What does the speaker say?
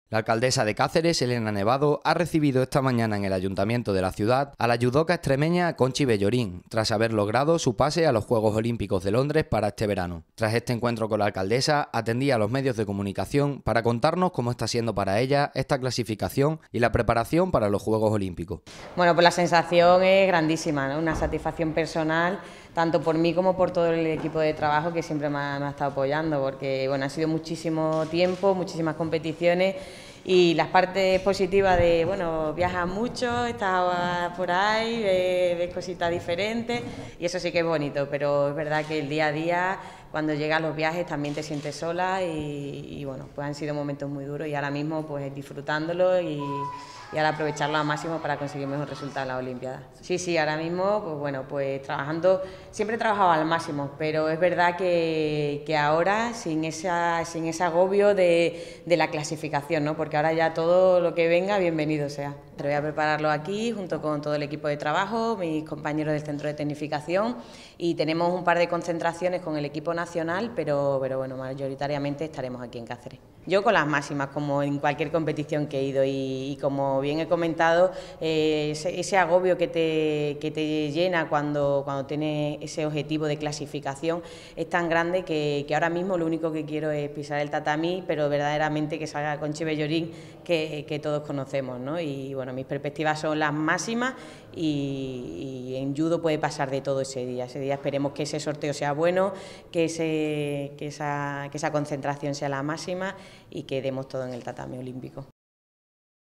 La alcaldesa de Cáceres, Elena Nevado, ha recibido esta mañana en el Ayuntamiento de la ciudad a la yudoca extremeña Conchi Bellorín, tras haber logrado su pase a los Juegos Olímpicos de Londres para este verano. Tras este encuentro con la alcaldesa, atendía a los medios de comunicación para contarnos cómo está siendo para ella esta clasificación y la preparación para los Juegos Olímpicos. Bueno, pues la sensación es grandísima, ¿no? Una satisfacción personal, tanto por mí como por todo el equipo de trabajo que siempre me ha estado apoyando, porque bueno, ha sido muchísimo tiempo, muchísimas competiciones. Y las partes positivas de, bueno, viajas mucho, estás por ahí, ves cositas diferentes y eso sí que es bonito, pero es verdad que el día a día, cuando llegas a los viajes, también te sientes sola y bueno, pues han sido momentos muy duros y ahora mismo pues disfrutándolo y ahora aprovecharlo al máximo para conseguir mejor resultado en las Olimpiadas. Sí, ahora mismo, pues bueno, pues trabajando, siempre he trabajado al máximo, pero es verdad que ahora sin ese agobio de la clasificación, ¿no? Porque ahora ya todo lo que venga, bienvenido sea. Pero voy a prepararlo aquí junto con todo el equipo de trabajo, mis compañeros del centro de tecnificación y tenemos un par de concentraciones con el equipo nacional, pero bueno, mayoritariamente estaremos aquí en Cáceres. Yo con las máximas, como en cualquier competición que he ido y como bien he comentado, ese agobio que te llena cuando tienes ese objetivo de clasificación es tan grande que ahora mismo lo único que quiero es pisar el tatamí, pero verdaderamente que salga Conchi Bellorín que todos conocemos, ¿no? Y bueno, mis perspectivas son las máximas y en judo puede pasar de todo ese día. Ese día esperemos que ese sorteo sea bueno, que esa concentración sea la máxima y que demos todo en el tatami olímpico.